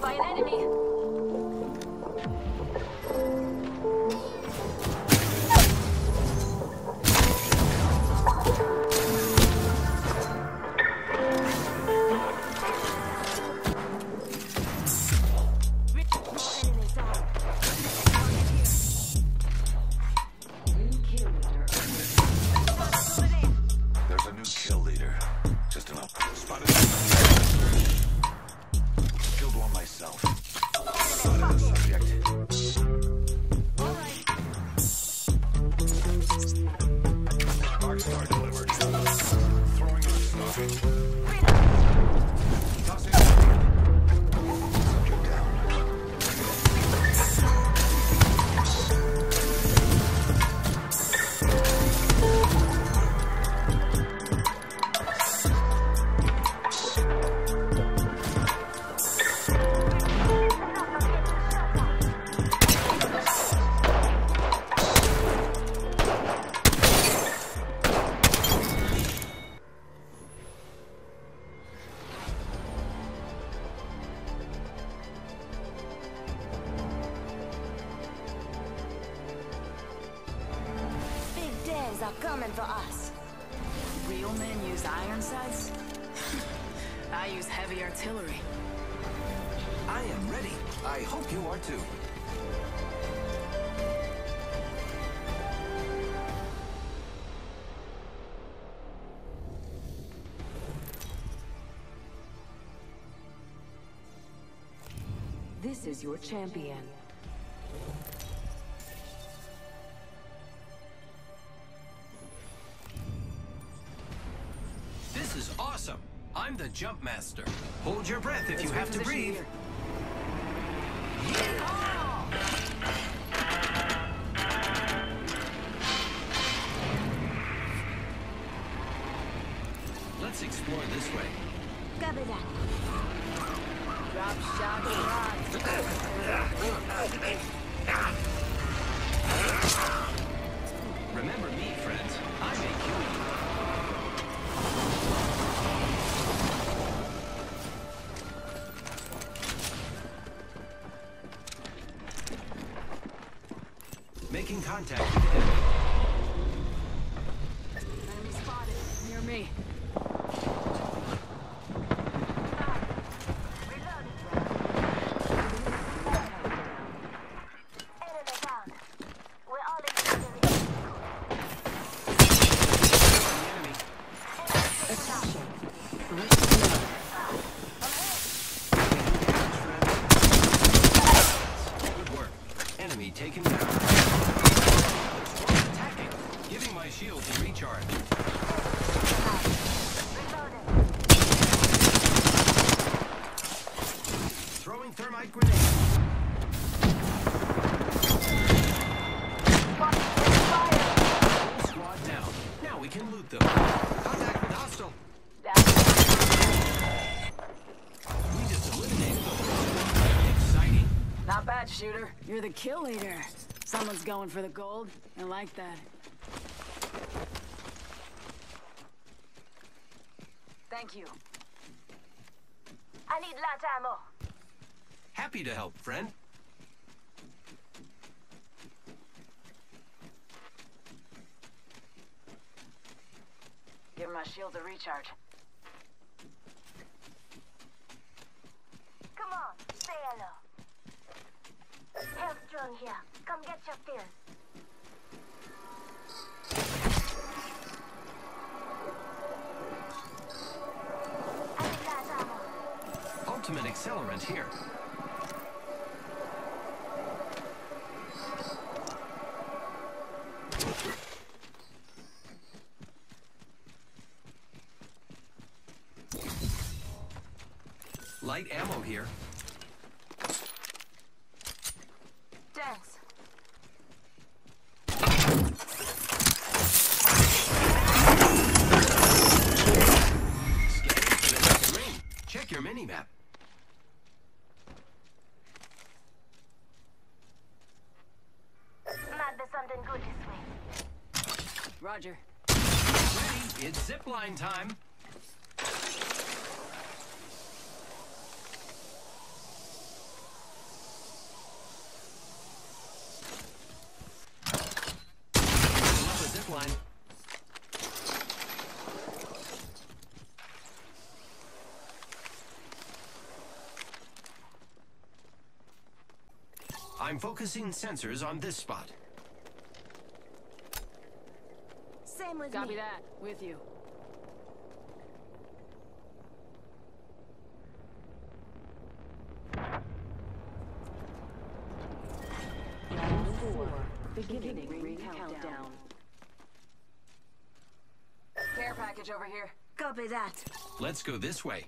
by an enemy. Are coming for us. Real men use iron sights? I use heavy artillery. I am ready. I hope you are too. This is your champion. This is awesome. I'm the jump master. Hold your breath if you have to breathe. Let's explore this way. Copy that. Drop shot rods. Remember me, friends. I may kill you. Making contact with the enemy. Enemy spotted. Near me. Taken down. Attacking. Giving my shield to recharge. Throwing thermite grenade. Squad down. Now we can loot them. Contact with hostile. We just eliminated them. Exciting. Not bad, shooter. You're the kill leader. Someone's going for the gold. I like that. Thank you. I need lat ammo. Happy to help, friend. Give my shield a recharge. Come on, say hello. Health drone here. Come get your fill. I need lat ammo. Ultimate accelerant here. Light ammo here. Thanks. Scanning for the next ring. Check your mini-map. Might be something good this way. Roger. Ready? It's zipline time. I'm focusing sensors on this spot. Same with Copy me. that. With you. Round 4. Beginning ring countdown. Care package over here. Copy that. Let's go this way.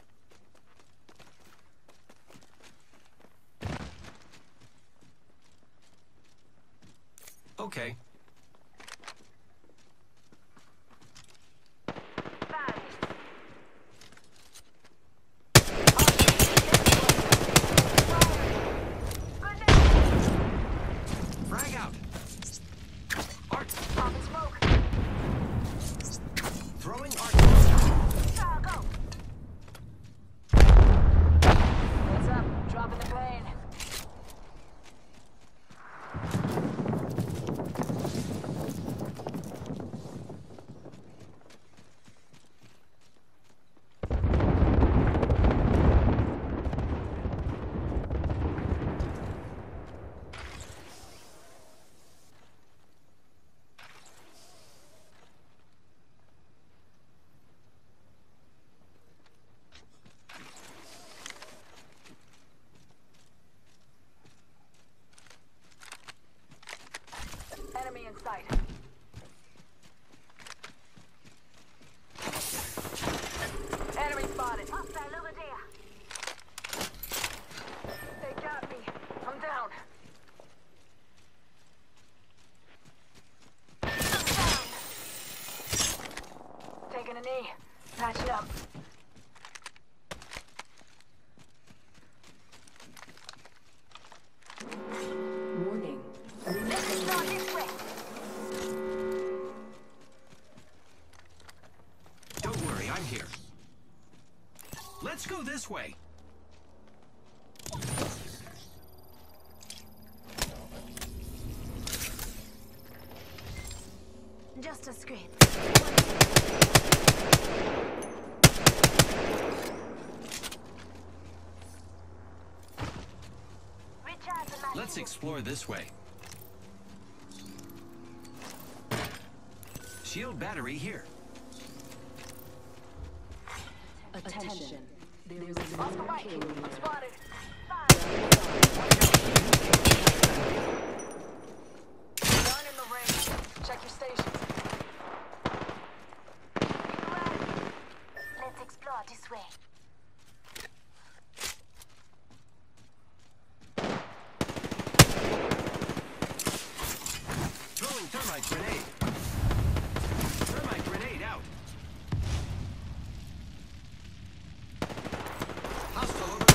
Okay. Frag out. Art. Pop and smoke. Throwing art. Go, go. Heads up. Dropping the pain. Enemy in sight. Enemy spotted. Hostile over there. They got me. I'm down. Taking a knee. Patching up. Warning. Let's explore this way. Don't worry, I'm here. Let's go this way. Just a scrape. Recharge the magazine. Let's explore this way. Shield battery here. Attention. There is a Off the new right. kill I'm leader. spotted. Gun in the ring. Check your stations. Let's explore this way. Throwing thermite grenade. Thermite grenade out. Hostile over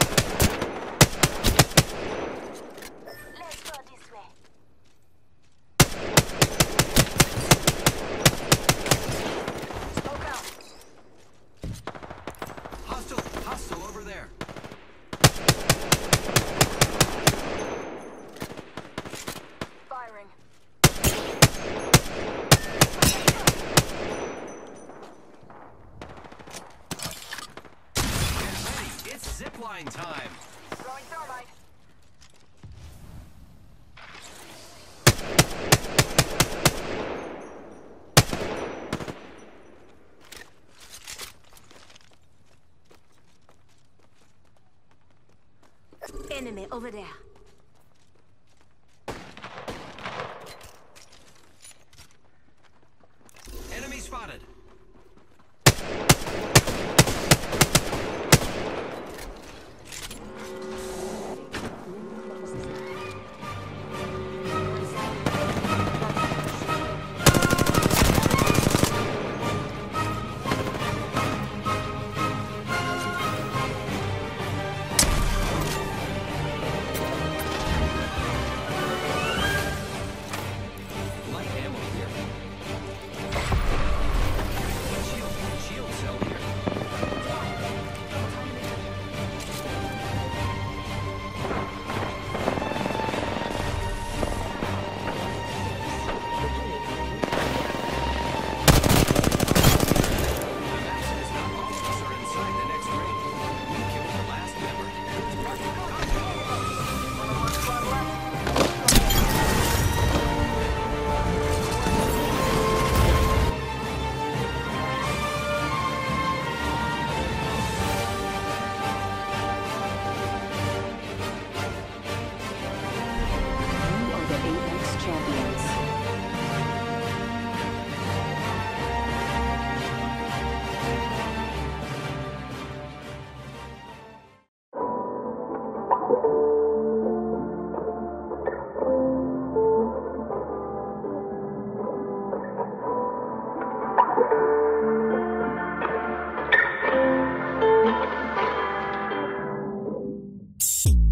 there. Let's go this way. Smoke out. Hostile over there. Firing. Get ready. It's zipline time. Throwing thermite. Enemy over there. Enemy spotted. you.